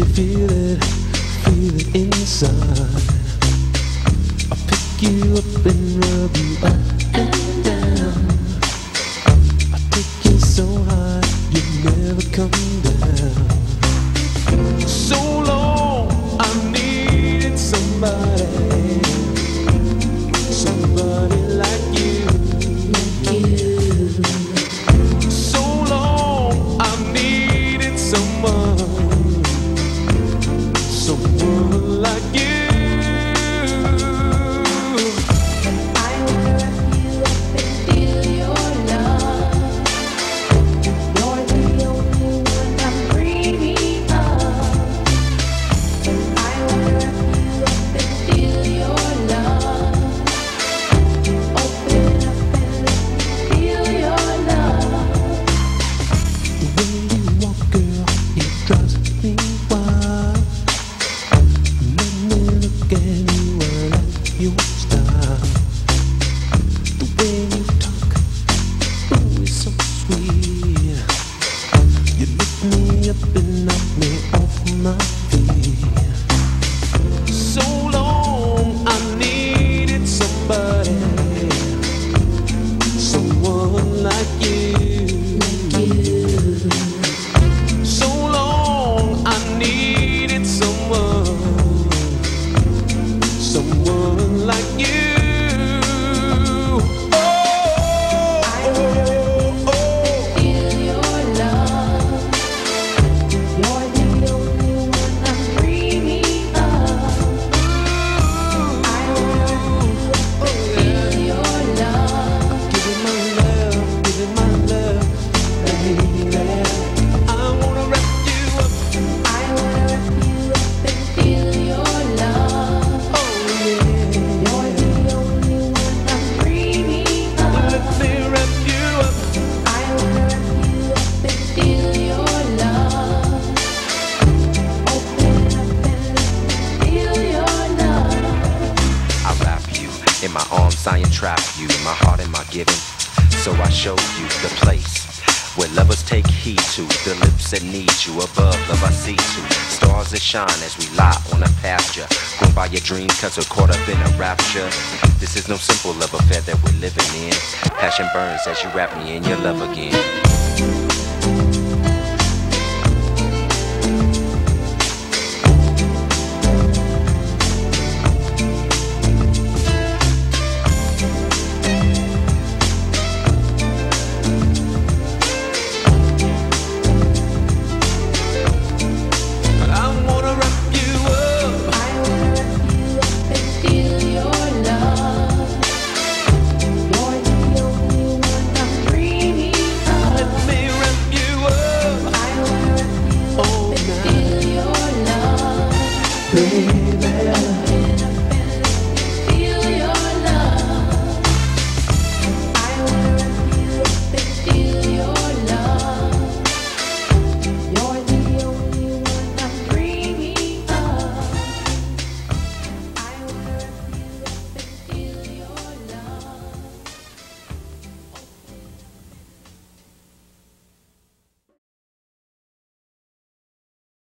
feel it inside. I'll pick you up and rub you up and down. I'll take you so high you never come down. So long I needed somebody, somebody like you. So long I needed someone, someone like you. Your style, the way you talk, ooh, it's so sweet. You lift me up and knock me off my feet. So long I needed somebody, someone like you. So long I needed someone, someone like you. Oh, I feel your love. You're the only one I'm dreaming of. I feel your love. Give it my love, baby. I wanna wrap you up. I wanna wrap you up and feel your love. Oh yeah. In my arms I entrap you, my heart and my giving. So I show you the place where lovers take heed to. The lips that need you, above love I see to. Stars that shine as we lie on a pasture. Grown by your dreams cause we're caught up in a rapture. This is no simple love affair that we're living in. Passion burns as you wrap me in your love again.